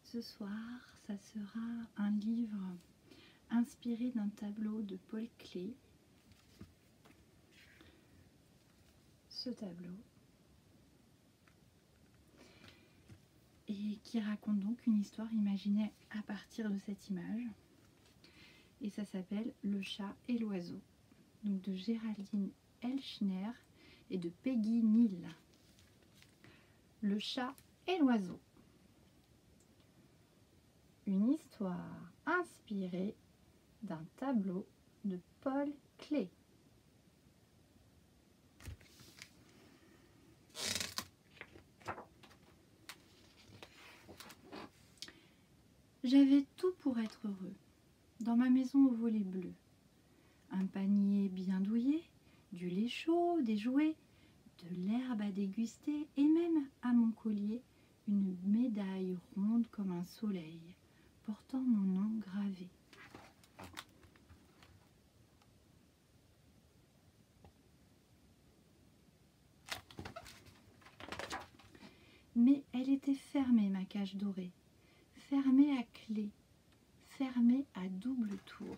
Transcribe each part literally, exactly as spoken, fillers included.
Ce soir, ça sera un livre inspiré d'un tableau de Paul Klee. Ce tableau. Et qui raconte donc une histoire imaginée à partir de cette image. Et ça s'appelle Le chat et l'oiseau. Donc de Géraldine Elchner et de Peggy Neal. Le chat et l'oiseau. Une histoire inspirée d'un tableau de Paul Klee. J'avais tout pour être heureux, dans ma maison au volet bleu. Un panier bien douillet, du lait chaud, des jouets, de l'herbe à déguster et même à mon collier, une médaille ronde comme un soleil, portant mon nom gravé. Mais elle était fermée, ma cage dorée, fermée à clé, fermée à double tour.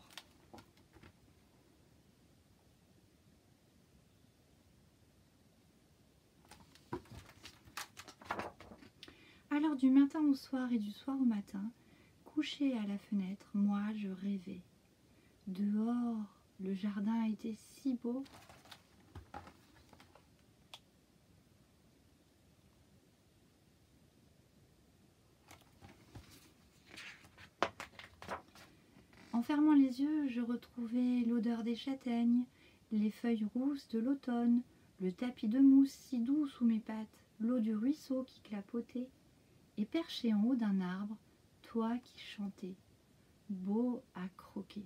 Alors du matin au soir et du soir au matin, couchée à la fenêtre, moi je rêvais. Dehors, le jardin était si beau. En fermant les yeux, je retrouvais l'odeur des châtaignes, les feuilles rousses de l'automne, le tapis de mousse si doux sous mes pattes, l'eau du ruisseau qui clapotait, et perché en haut d'un arbre, toi qui chantais, beau à croquer.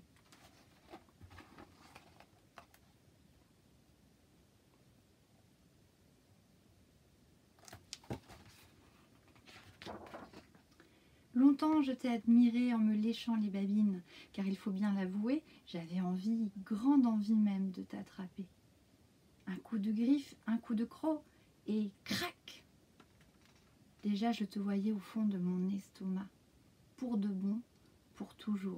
Longtemps je t'ai admiré en me léchant les babines, car il faut bien l'avouer, j'avais envie, grande envie même de t'attraper. Un coup de griffe, un coup de croc, et crac! Déjà je te voyais au fond de mon estomac, pour de bon, pour toujours.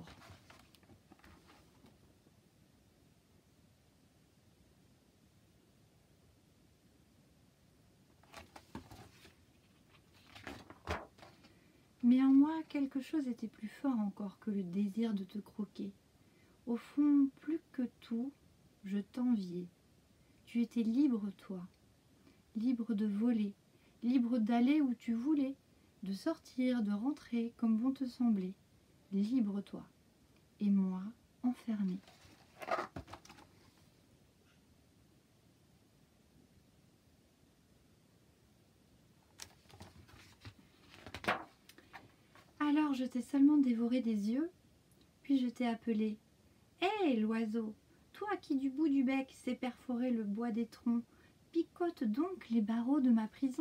Mais en moi, quelque chose était plus fort encore que le désir de te croquer. Au fond, plus que tout, je t'enviais. Tu étais libre, toi, libre de voler, libre d'aller où tu voulais, de sortir, de rentrer comme bon te semblait. Libre, toi, et moi, enfermée. Alors je t'ai seulement dévoré des yeux, puis je t'ai appelé. Hé, hey, l'oiseau, toi qui du bout du bec sais perforer le bois des troncs, picote donc les barreaux de ma prison.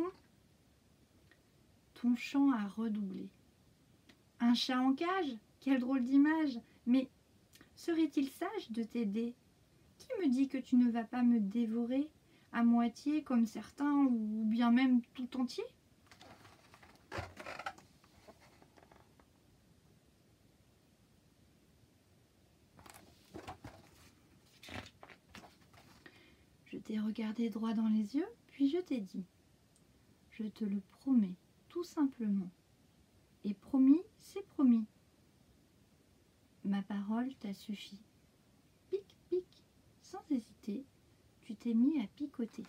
Ton chant a redoublé. Un chat en cage? Quelle drôle d'image! Mais serait-il sage de t'aider? Qui me dit que tu ne vas pas me dévorer à moitié comme certains, ou bien même tout entier? Je t'ai regardé droit dans les yeux, puis je t'ai dit, je te le promets, tout simplement. Et promis, c'est promis. Ma parole t'a suffi. Pic, pic, sans hésiter, tu t'es mis à picoter.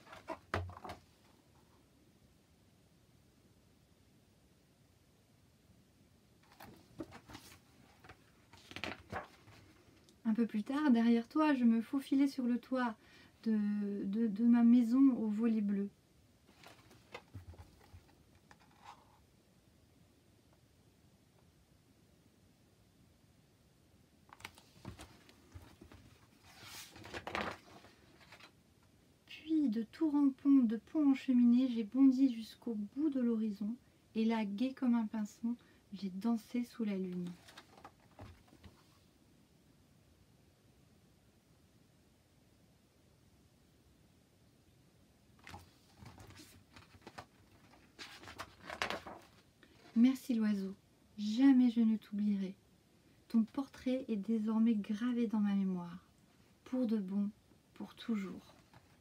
Un peu plus tard, derrière toi, je me faufilais sur le toit de, de, de ma maison au volet bleu. Puis, de tour en pont, de pont en cheminée, j'ai bondi jusqu'au bout de l'horizon, et là, gai comme un pinson, j'ai dansé sous la lune. Merci l'oiseau, jamais je ne t'oublierai. Ton portrait est désormais gravé dans ma mémoire, pour de bon, pour toujours.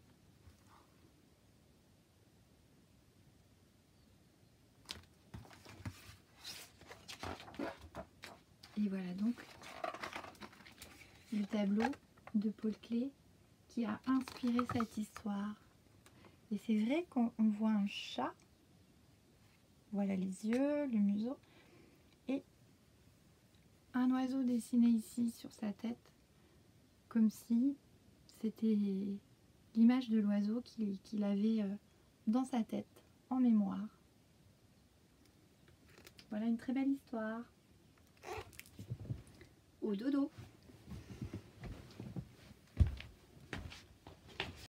Et voilà donc le tableau de Paul Klee qui a inspiré cette histoire. Et c'est vrai qu'on voit un chat, voilà les yeux, le museau, et un oiseau dessiné ici sur sa tête, comme si c'était l'image de l'oiseau qu'il qu'il avait dans sa tête, en mémoire. Voilà une très belle histoire. Au dodo!